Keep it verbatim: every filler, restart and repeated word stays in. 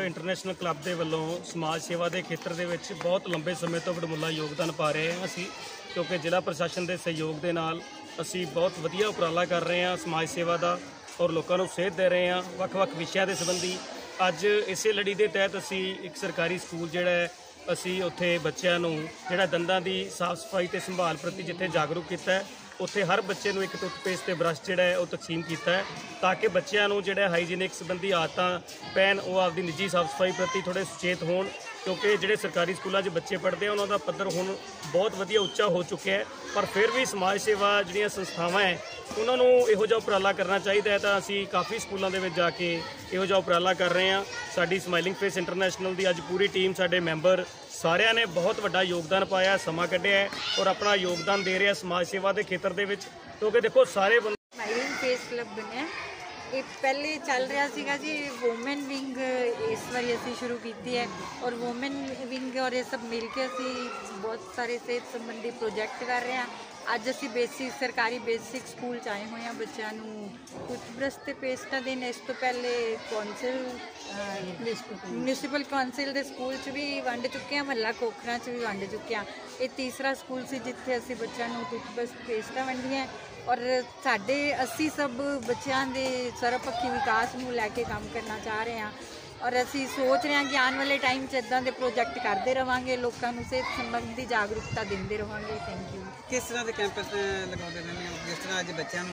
International club ਦੇ ਵੱਲੋਂ ਸਮਾਜ ਸੇਵਾ ਦੇ ਖੇਤਰ ਦੇ ਵਿੱਚ ਬਹੁਤ ਲੰਬੇ ਸਮੇਂ ਤੋਂ ਵਡਮੁੱਲਾ ਯੋਗਦਾਨ ਪਾ ਰਹੇ ਹਾਂ ਅਸੀਂ, ਕਿਉਂਕਿ ਜ਼ਿਲ੍ਹਾ ਪ੍ਰਸ਼ਾਸਨ ਦੇ ਸਹਿਯੋਗ ਦੇ ਨਾਲ ਅਸੀਂ ਬਹੁਤ ਵਧੀਆ ਉਪਰਾਲਾ ਕਰ ਰਹੇ ਹਾਂ ਸਮਾਜ ਸੇਵਾ ਦਾ ਔਰ ਲੋਕਾਂ ਨੂੰ ਸੇਧ ਦੇ ਰਹੇ ਹਾਂ ਵੱਖ-ਵੱਖ ਵਿਸ਼ਿਆਂ ਦੇ ਸੰਬੰਧੀ। ਅੱਜ ਇਸੇ ਲੜੀ ਦੇ ਤਹਿਤ ਅਸੀਂ ਇੱਕ ਸਰਕਾਰੀ ਸਕੂਲ ਜਿਹੜਾ ਹੈ ਅਸੀਂ ਉੱਥੇ ਬੱਚਿਆਂ ਨੂੰ ਜਿਹੜਾ ਦੰਦਾਂ ਦੀ ਸਾਫ਼ ਸਫਾਈ ਤੇ ਸੰਭਾਲ ਪ੍ਰਤੀ ਜਿੱਥੇ ਜਾਗਰੂਕ ਕੀਤਾ ਹੈ, ਉੱਥੇ ਹਰ ਬੱਚੇ ਨੂੰ ਇੱਕ ਟੁੱਥਪੇਸਟ ਤੇ ਬਰੱਸ਼ ਜਿਹੜਾ ਹੈ ਉਹ ਤਕਸੀਮ ਕੀਤਾ ਹੈ ਤਾਂ ਕਿ ਬੱਚਿਆਂ ਨੂੰ ਜਿਹੜਾ ਹਾਈਜੀਨਿਕ ਸੰਬੰਧੀ ਆਦਤਾਂ ਪੈਣ, ਉਹ ਆਪਦੀ ਨਿੱਜੀ ਸਾਫ਼ ਸਫਾਈ ਪ੍ਰਤੀ ਥੋੜ੍ਹੇ ਸੁਚੇਤ ਹੋਣ, ਕਿਉਂਕਿ ਜਿਹੜੇ ਸਰਕਾਰੀ ਸਕੂਲਾਂ 'ਚ ਬੱਚੇ ਪੜ੍ਹਦੇ ਆ ਉਹਨਾਂ ਦਾ ਪੱਧਰ ਹੁਣ ਬਹੁਤ ਵਧੀਆ ਉੱਚਾ ਹੋ ਚੁੱਕਿਆ ਹੈ। ਪਰ ਫਿਰ ਵੀ ਸਮਾਜ ਸੇਵਾ ਜਿਹੜੀਆਂ ਸੰਸਥਾਵਾਂ ਹੈ ਉਹਨਾਂ ਨੂੰ ਇਹੋ ਜਿਹਾ ਉਪਰਾਲਾ ਕਰਨਾ ਚਾਹੀਦਾ ਹੈ, ਤਾਂ ਅਸੀਂ ਕਾਫੀ ਸਕੂਲਾਂ ਦੇ ਵਿੱਚ ਜਾ ਕੇ ਇਹੋ ਜਿਹਾ ਉਪਰਾਲਾ ਕਰ ਰਹੇ ਹਾਂ। ਸਾਡੀ ਸਮਾਈਲਿੰਗ ਫੇਸ ਇੰਟਰਨੈਸ਼ਨਲ ਦੀ ਅੱਜ ਪੂਰੀ ਟੀਮ, ਸਾਡੇ ਮੈਂਬਰ ਸਾਰਿਆਂ ਨੇ ਬਹੁਤ ਵੱਡਾ ਯੋਗਦਾਨ ਪਾਇਆ, ਸਮਾਂ ਕੱਢਿਆ ਹੈ ਔਰ ਆਪਣਾ ਯੋਗਦਾਨ ਦੇ ਰਿਹਾ ਸਮਾਜ ਸੇਵਾ ਦੇ ਖੇਤਰ ਦੇ ਵਿੱਚ, ਕਿਉਂਕਿ ਦੇਖੋ ਸਾਰੇ ਬੰਦੇ ਸਮਾਈਲਿੰਗ ਫੇਸ ਕਲੱਬ ਬਣਿਆ ਇਹ ਪਹਿਲੇ ਚੱਲ ਰਿਹਾ ਸੀਗਾ ਜੀ। ਵੂਮਨ ਵਿੰਗ ਇਸ ਵਾਰੀ ਅਸੀਂ ਸ਼ੁਰੂ ਕੀਤੀ ਹੈ ਔਰ ਵੂਮਨ ਵਿੰਗ ਔਰ ਇਹ ਸਭ ਮਿਲ ਕੇ ਅਸੀਂ ਬਹੁਤ ਸਾਰੇ ਸਿਹਤ ਸੰਬੰਧੀ ਪ੍ਰੋਜੈਕਟ ਕਰ ਰਹੇ ਹਾਂ। ਅੱਜ ਅਸੀਂ ਬੇਸਿਕ ਸਰਕਾਰੀ ਬੇਸਿਕ ਸਕੂਲ 'ਚ ਆਏ ਹੋਏ ਹਾਂ ਬੱਚਿਆਂ ਨੂੰ ਟੂਥਬਰਸ਼ ਤੇ ਪੇਸਟਾਂ ਦੇਣ। ਇਸ ਤੋਂ ਪਹਿਲੇ ਕੌਂਸਲ ਮਿਊਨਿਸਪਲ ਕੌਂਸਲ ਦੇ ਸਕੂਲ 'ਚ ਵੀ ਵੰਡ ਚੁੱਕੇ ਹਾਂ, ਮਹੱਲਾ ਕੋਖਰਾਂ 'ਚ ਵੀ ਵੰਡ ਚੁੱਕੇ ਹਾਂ। ਇਹ ਤੀਸਰਾ ਸਕੂਲ ਸੀ ਜਿੱਥੇ ਅਸੀਂ ਬੱਚਿਆਂ ਨੂੰ ਟੂਥਬਰਸ਼ ਪੇਸਟਾਂ ਵੰਡੀਆਂ ਔਰ ਸਾਡੇ ਅਸੀਂ ਸਭ ਬੱਚਿਆਂ ਦੇ ਸਰਵਪੱਖੀ ਵਿਕਾਸ ਨੂੰ ਲੈ ਕੇ ਕੰਮ ਕਰਨਾ ਚਾਹ ਰਹੇ ਹਾਂ ਔਰ ਅਸੀਂ ਸੋਚ ਰਹੇ ਹਾਂ ਕਿ ਆਉਣ ਵਾਲੇ ਟਾਈਮ 'ਚ ਇੱਦਾਂ ਦੇ ਪ੍ਰੋਜੈਕਟ ਕਰਦੇ ਰਹਾਂਗੇ, ਲੋਕਾਂ ਨੂੰ ਸਿਹਤ ਸੰਬੰਧੀ ਜਾਗਰੂਕਤਾ ਦਿੰਦੇ ਰਹਾਂਗੇ। Thank you. ਕਿਸ ਤਰ੍ਹਾਂ ਦੇ ਕੈਂਪ ਲਗਾਉਂਦੇ ਰਹਿੰਦੇ ਹੋ ਜਿਸ ਤਰ੍ਹਾਂ ਅੱਜ ਬੱਚਿਆਂ ਨੂੰ